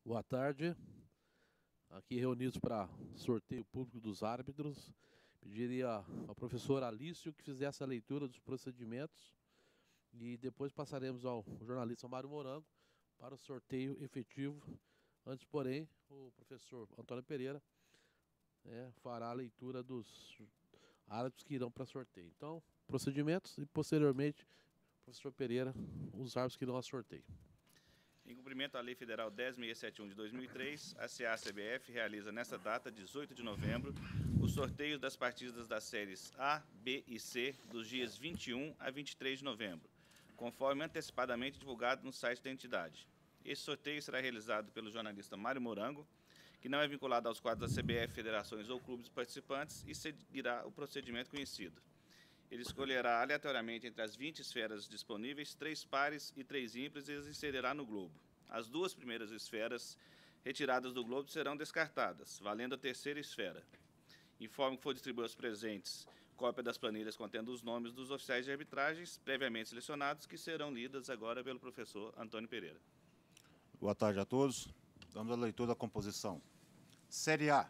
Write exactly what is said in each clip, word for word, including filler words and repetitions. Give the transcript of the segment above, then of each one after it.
Boa tarde. Aqui reunidos para sorteio público dos árbitros. Pediria ao professor Alício que fizesse a leitura dos procedimentos e depois passaremos ao jornalista Mário Morango para o sorteio efetivo. Antes, porém, o professor Antônio Pereira né, fará a leitura dos árbitros que irão para sorteio. Então, procedimentos e posteriormente, o professor Pereira, os árbitros que irão a sorteio. Em cumprimento à Lei Federal dez mil seiscentos e setenta e um de dois mil e três, a C A C B F realiza nesta data, dezoito de novembro, os sorteios das partidas das séries A, B e C dos dias vinte e um a vinte e três de novembro, conforme antecipadamente divulgado no site da entidade. Esse sorteio será realizado pelo jornalista Mário Morango, que não é vinculado aos quadros da C B F, federações ou clubes participantes e seguirá o procedimento conhecido. Ele escolherá aleatoriamente entre as vinte esferas disponíveis, três pares e três ímpares e as inserirá no globo. As duas primeiras esferas retiradas do globo serão descartadas, valendo a terceira esfera. Informo que for distribuir aos presentes cópia das planilhas contendo os nomes dos oficiais de arbitragens previamente selecionados, que serão lidas agora pelo professor Antônio Pereira. Boa tarde a todos. Damos a leitura da composição. Série A.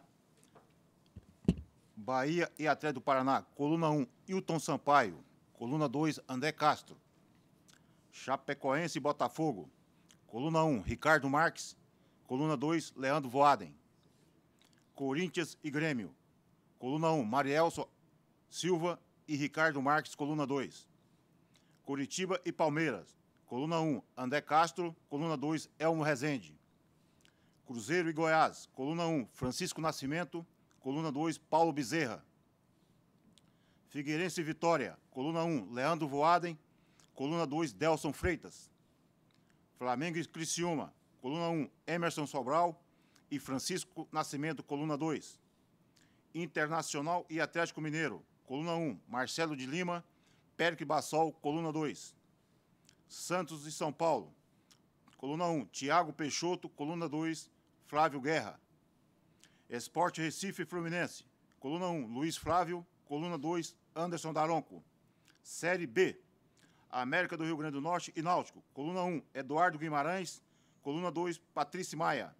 Bahia e Atlético do Paraná, coluna um, Hilton Sampaio, coluna dois, André Castro. Chapecoense e Botafogo, coluna um, Ricardo Marques, coluna dois, Leandro Voaden. Corinthians e Grêmio, coluna um, Marielson Silva e Ricardo Marques, coluna dois. Curitiba e Palmeiras, coluna um, André Castro, coluna dois, Elmo Rezende. Cruzeiro e Goiás, coluna um, Francisco Nascimento, coluna dois, Paulo Bezerra. Figueirense e Vitória, coluna um, Leandro Voaden, coluna dois, Delson Freitas. Flamengo e Criciúma, coluna um, Emerson Sobral e Francisco Nascimento, coluna dois. Internacional e Atlético Mineiro, coluna um, Marcelo de Lima, Péric Bassol, coluna dois. Santos e São Paulo, coluna um, Thiago Peixoto, coluna dois, Flávio Guerra. Esporte Recife e Fluminense, coluna um, Luiz Flávio, coluna dois, Anderson Daronco. Série B, América do Rio Grande do Norte e Náutico, coluna um, Eduardo Guimarães, coluna dois, Patrícia Maia.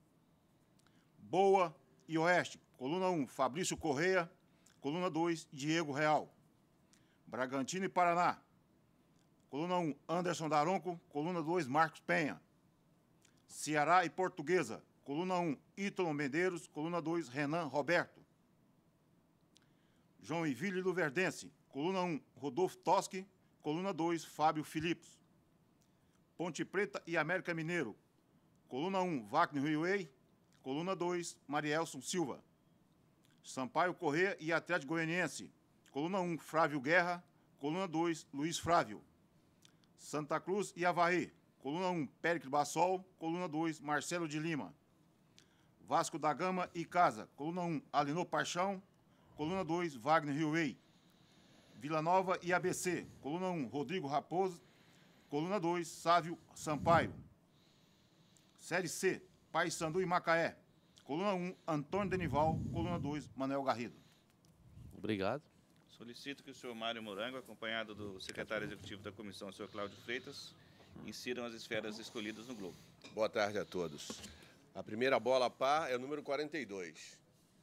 Boa e Oeste, coluna um, Fabrício Correia, coluna dois, Diego Real. Bragantino e Paraná, coluna um, Anderson Daronco, coluna dois, Marcos Penha. Ceará e Portuguesa, coluna um, Ítalo Medeiros, coluna dois, Renan Roberto. Joinville e Luverdense, coluna um, Rodolfo Toschi, coluna dois, Fábio Filipos. Ponte Preta e América Mineiro, coluna um, Wagner Huiwei, coluna dois, Marielson Silva. Sampaio Corrêa e Atlético Goianiense, coluna um, Flávio Guerra, coluna dois, Luiz Flávio. Santa Cruz e Avaí, coluna um, Péric Bassol, coluna dois, Marcelo de Lima. Vasco da Gama e Casa, coluna um, Alinor Paixão, coluna dois, Wagner Huiwei. Vila Nova e A B C, coluna um, Rodrigo Raposo, coluna dois, Sávio Sampaio. Série C, Paysandu e Macaé, coluna um, Antônio Denival, coluna dois, Manuel Garrido. Obrigado. Solicito que o senhor Mário Morango, acompanhado do secretário executivo da comissão, o senhor Cláudio Freitas, insiram as esferas escolhidas no globo. Boa tarde a todos. A primeira bola par é o número quarenta e dois.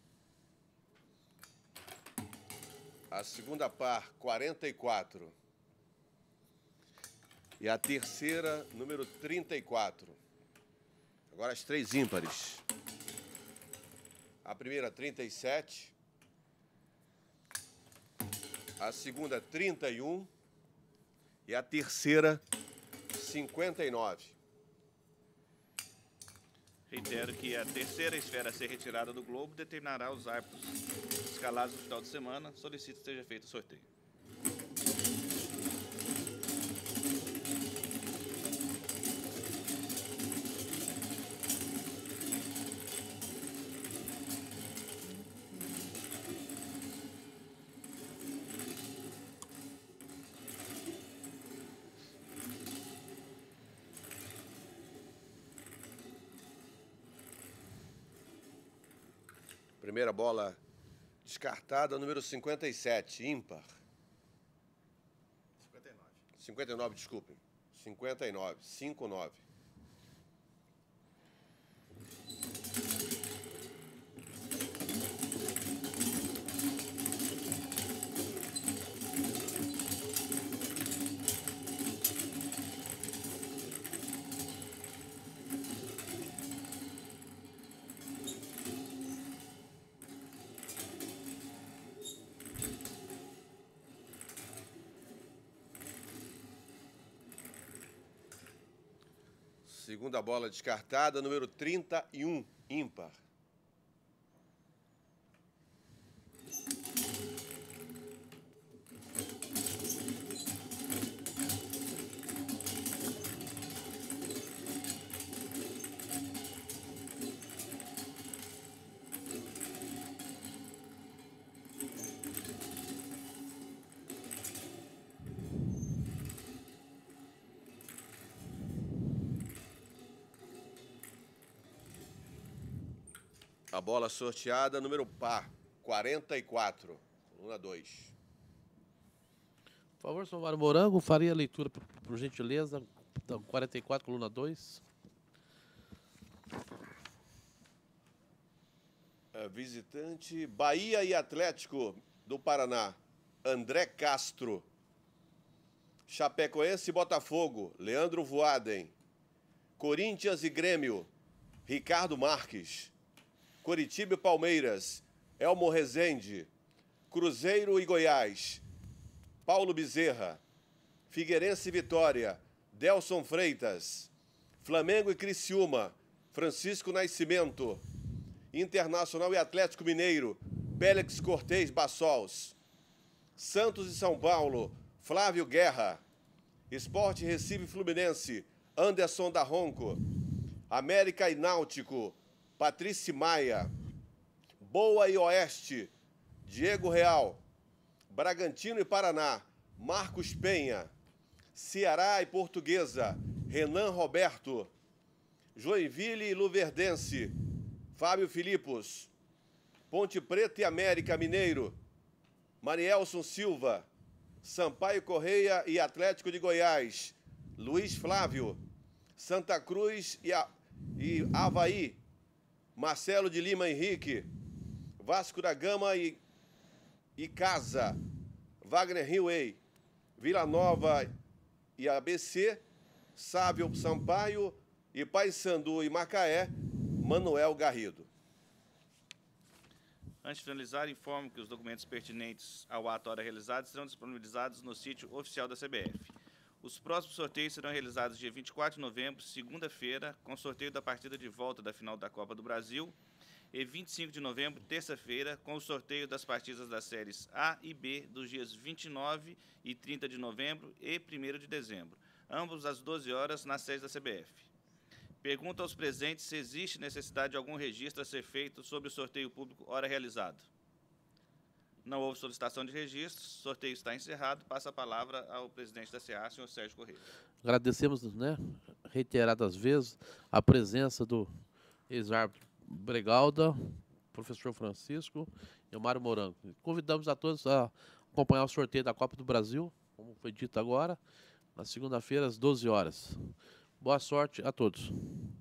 A segunda par, quarenta e quatro. E a terceira, número trinta e quatro. Agora as três ímpares. A primeira, trinta e sete. A segunda, trinta e um. E a terceira, cinquenta e nove. Reitero que a terceira esfera a ser retirada do globo determinará os árbitros escalados no final de semana. Solicito que seja feito o sorteio. Primeira bola descartada, número cinquenta e sete, ímpar. cinquenta e nove. cinquenta e nove, desculpem. cinquenta e nove, cinquenta e nove. Segunda bola descartada, número trinta e um, ímpar. A bola sorteada, número par, quarenta e quatro, coluna dois. Por favor, senhor Mário Morango, faria a leitura, por, por gentileza. Então, quarenta e quatro, coluna dois. É, visitante, Bahia e Atlético do Paraná, André Castro. Chapecoense e Botafogo, Leandro Voaden. Corinthians e Grêmio, Ricardo Marques. Coritiba e Palmeiras, Elmo Rezende. Cruzeiro e Goiás, Paulo Bezerra. Figueirense e Vitória, Delson Freitas. Flamengo e Criciúma, Francisco Nascimento. Internacional e Atlético Mineiro, Pélex Cortez Bassols. Santos e São Paulo, Flávio Guerra. Sport Recife e Fluminense, Anderson Darronco. América e Náutico, Patrícia Maia. Boa e Oeste, Diego Real. Bragantino e Paraná, Marcos Penha. Ceará e Portuguesa, Renan Roberto. Joinville e Luverdense, Fábio Filipos. Ponte Preta e América Mineiro, Marielson Silva. Sampaio Correia e Atlético de Goiás, Luiz Flávio. Santa Cruz e, a, e Avaí, Marcelo de Lima Henrique. Vasco da Gama e, e Casa, Wagner Hillway. Vila Nova e A B C, Sávio Sampaio. E Paysandu e Macaé, Manuel Garrido. Antes de finalizar, informo que os documentos pertinentes ao ato hora realizado serão disponibilizados no sítio oficial da C B F. Os próximos sorteios serão realizados dia vinte e quatro de novembro, segunda-feira, com sorteio da partida de volta da final da Copa do Brasil, e vinte e cinco de novembro, terça-feira, com o sorteio das partidas das séries A e B dos dias vinte e nove e trinta de novembro e primeiro de dezembro, ambos às doze horas, na sede da C B F. Pergunta aos presentes se existe necessidade de algum registro a ser feito sobre o sorteio público hora realizado. Não houve solicitação de registro, o sorteio está encerrado. Passa a palavra ao presidente da C A, senhor Sérgio Correia. Agradecemos, né, reiteradas vezes, a presença do ex-árbitro Bregalda, professor Francisco e o Mário Morango. Convidamos a todos a acompanhar o sorteio da Copa do Brasil, como foi dito agora, na segunda-feira, às doze horas. Boa sorte a todos.